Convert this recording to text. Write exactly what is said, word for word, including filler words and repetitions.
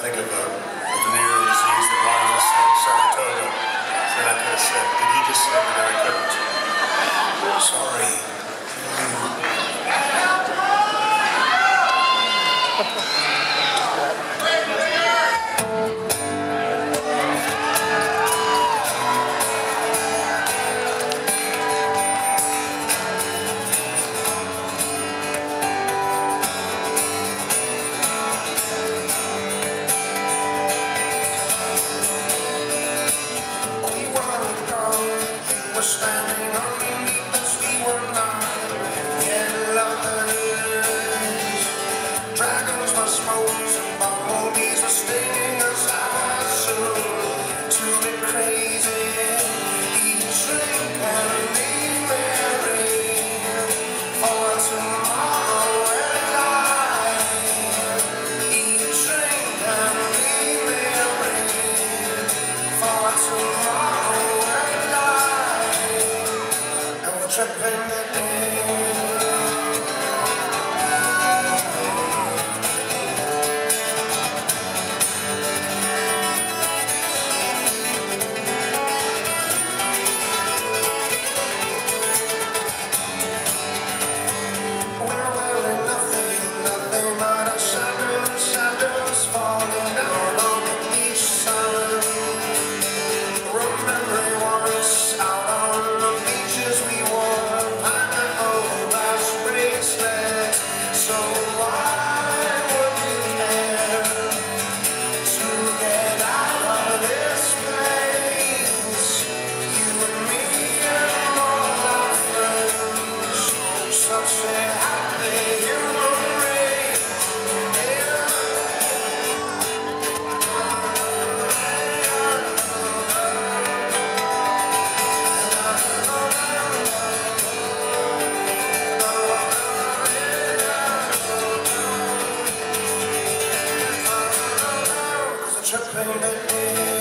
think of a, a venereal disease that Ron just said, Saratoga, that I could have said. Did he just say that I couldn't? Sorry. Standing underneath us, we were not yet lovers. Dragons were smoking, and bumblebees were stinging us. I was soon to be crazy. Eat, drink, and be merry, for tomorrow and life. Eat, drink, and be merry, for tomorrow. Tripping the day. We're wearing nothing, nothing but our shadows, shadows falling down on the beach sun. Remembering once out on the beaches we wore. So why would you care to get out of this place? You and me and all our friends, such a happy human race. Tripping the day.